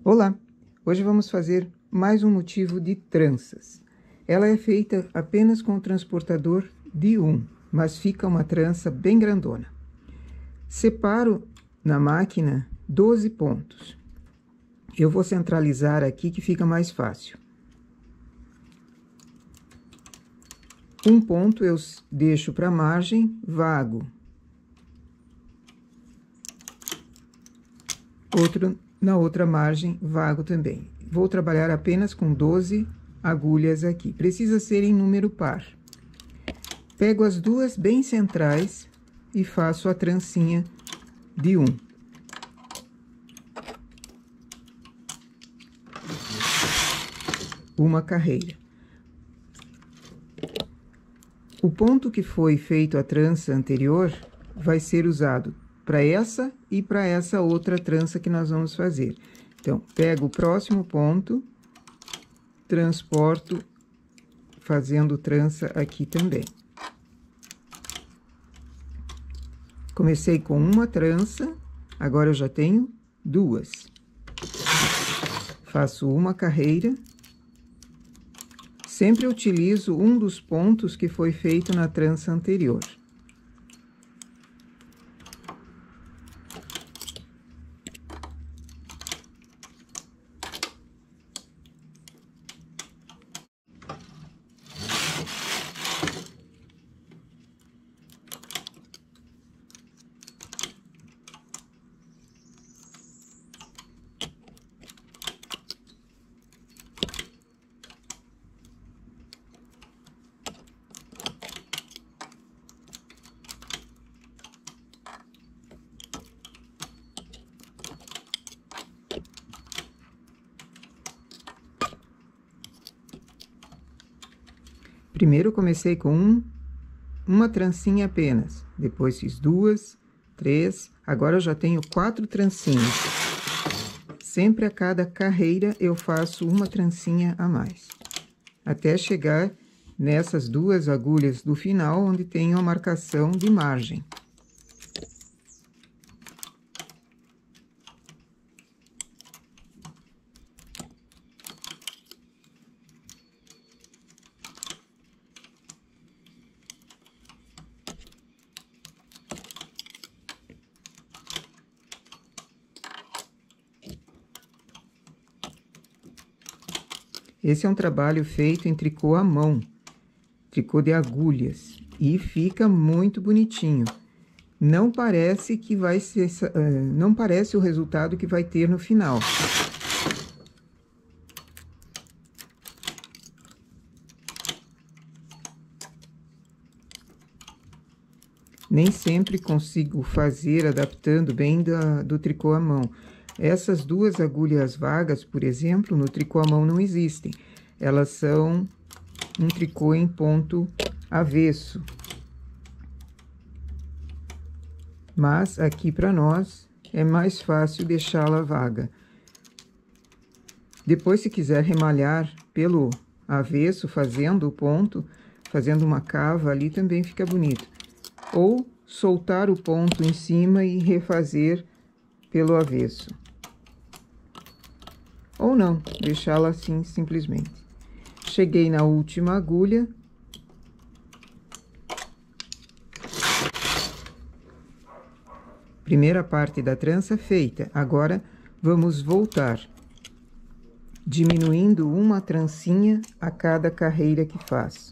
Olá! Hoje vamos fazer mais um motivo de tranças. Ela é feita apenas com o transportador de 1, mas fica uma trança bem grandona. Separo na máquina 12 pontos. Eu vou centralizar aqui que fica mais fácil. Um ponto eu deixo para a margem, vago. Outro na outra margem, vago também. Vou trabalhar apenas com 12 agulhas aqui. Precisa ser em número par. Pego as duas bem centrais e faço a trancinha de 1. Uma carreira. O ponto que foi feito a trança anterior vai ser usado para essa e para essa outra trança que nós vamos fazer. Então, pego o próximo ponto, transporto, fazendo trança aqui também. Comecei com uma trança, agora eu já tenho duas. Faço uma carreira. Sempre utilizo um dos pontos que foi feito na trança anterior. Primeiro, comecei com uma trancinha apenas, depois fiz 2, 3, agora eu já tenho 4 trancinhas. Sempre a cada carreira eu faço uma trancinha a mais, até chegar nessas duas agulhas do final, onde tem a marcação de margem. Esse é um trabalho feito em tricô à mão, tricô de agulhas, e fica muito bonitinho. Não parece que vai ser, não parece o resultado que vai ter no final. Nem sempre consigo fazer adaptando bem do tricô à mão. Essas duas agulhas vagas, por exemplo, no tricô à mão não existem. Elas são um tricô em ponto avesso. Mas aqui para nós é mais fácil deixá-la vaga. Depois, se quiser remalhar pelo avesso, fazendo o ponto, fazendo uma cava ali, também fica bonito. Ou soltar o ponto em cima e refazer pelo avesso. Ou não, deixá-la assim simplesmente. Cheguei na última agulha. Primeira parte da trança feita. Agora, vamos voltar, diminuindo uma trancinha a cada carreira que faz.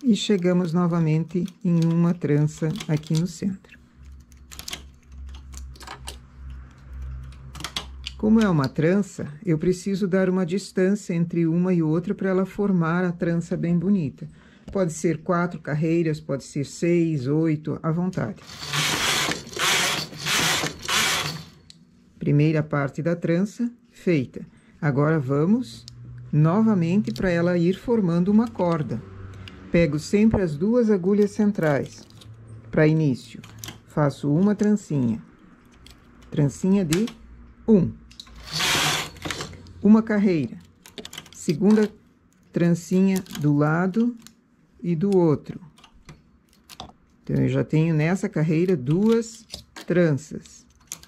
E chegamos novamente em uma trança aqui no centro. Como é uma trança, eu preciso dar uma distância entre uma e outra para ela formar a trança bem bonita. Pode ser 4 carreiras, pode ser 6, 8, à vontade. Primeira parte da trança feita. Agora vamos novamente para ela ir formando uma corda. Pego sempre as 2 agulhas centrais para início. Faço uma trancinha. Trancinha de 1. Uma carreira. Segunda trancinha do lado e do outro. Então, eu já tenho nessa carreira 2 tranças.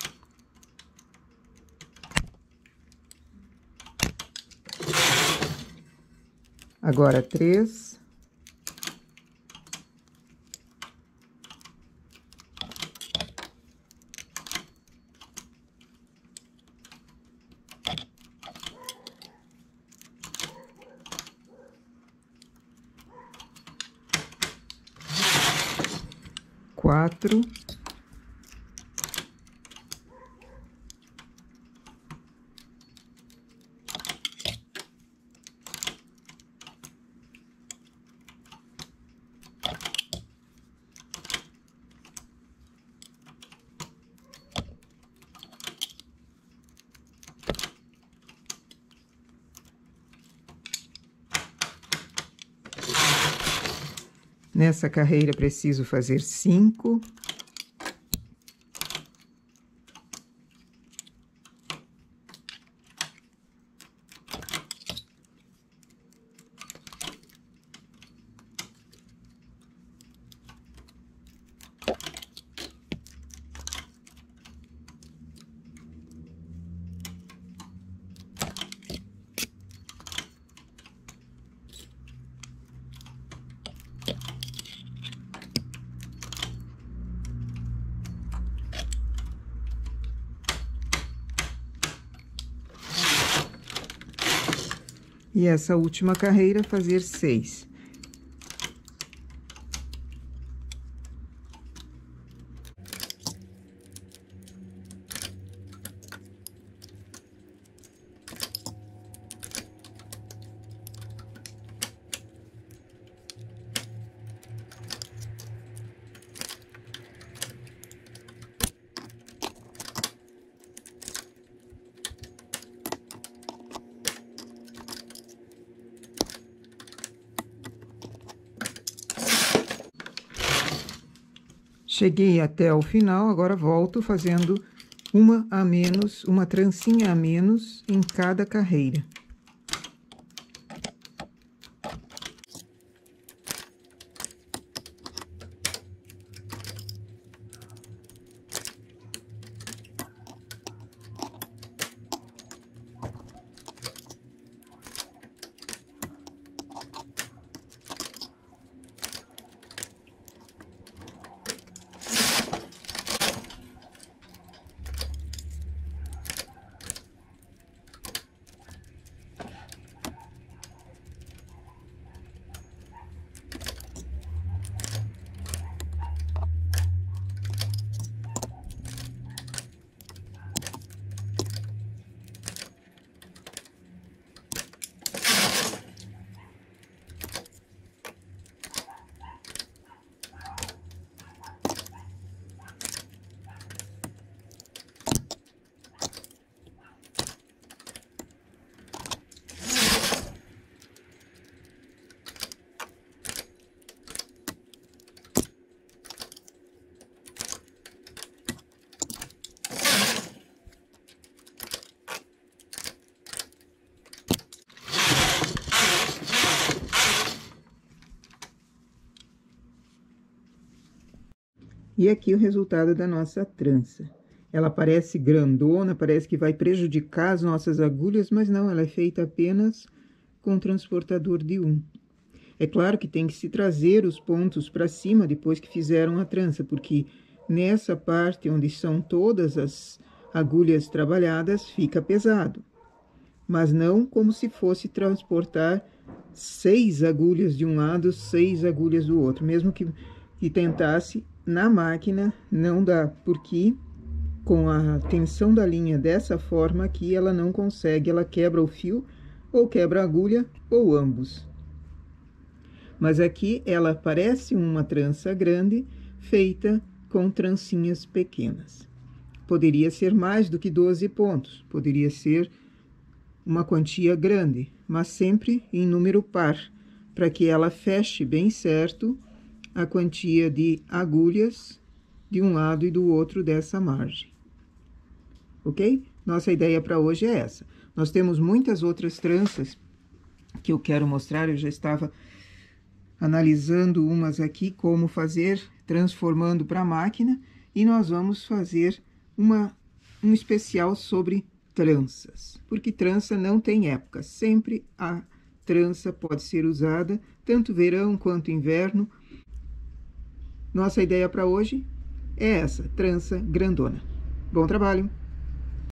Agora 3. Quatro. Nessa carreira, preciso fazer 5. E essa última carreira, fazer 6. Cheguei até o final, agora volto fazendo uma a menos, uma trancinha a menos em cada carreira. E aqui o resultado da nossa trança. Ela parece grandona, parece que vai prejudicar as nossas agulhas, mas não, ela é feita apenas com transportador de 1. É claro que tem que se trazer os pontos para cima depois que fizeram a trança, porque nessa parte onde são todas as agulhas trabalhadas, fica pesado. Mas não como se fosse transportar 6 agulhas de um lado, 6 agulhas do outro. Mesmo que tentasse, na máquina não dá, porque com a tensão da linha dessa forma aqui, ela não consegue, ela quebra o fio, ou quebra a agulha, ou ambos. Mas aqui ela parece uma trança grande, feita com trancinhas pequenas. Poderia ser mais do que 12 pontos, poderia ser uma quantia grande, mas sempre em número par, para que ela feche bem certo a quantia de agulhas de um lado e do outro dessa margem. Ok? Nossa ideia para hoje é essa. Nós temos muitas outras tranças que eu quero mostrar, eu já estava analisando umas aqui, como fazer, transformando para a máquina, e nós vamos fazer um especial sobre tranças, porque trança não tem época, sempre a trança pode ser usada, tanto verão quanto inverno. Nossa ideia para hoje é essa, trança grandona. Bom trabalho!